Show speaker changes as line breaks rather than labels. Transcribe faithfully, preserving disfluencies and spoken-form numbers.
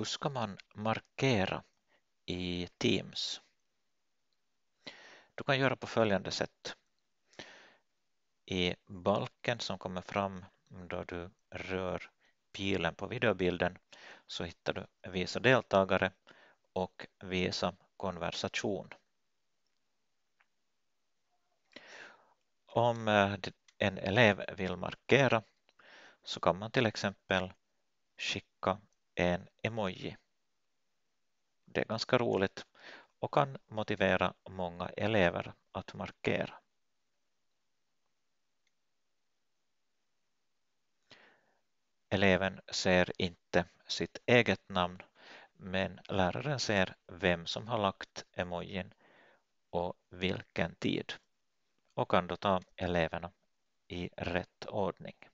Hur ska man markera i Teams? Du kan göra på följande sätt. I balken som kommer fram då du rör pilen på videobilden så hittar du visa deltagare och visa konversation. Om en elev vill markera så kan man till exempel skicka en emoji. Det är ganska roligt och kan motivera många elever att markera. Eleven ser inte sitt eget namn, men läraren ser vem som har lagt emojin och vilken tid och kan då ta eleverna i rätt ordning.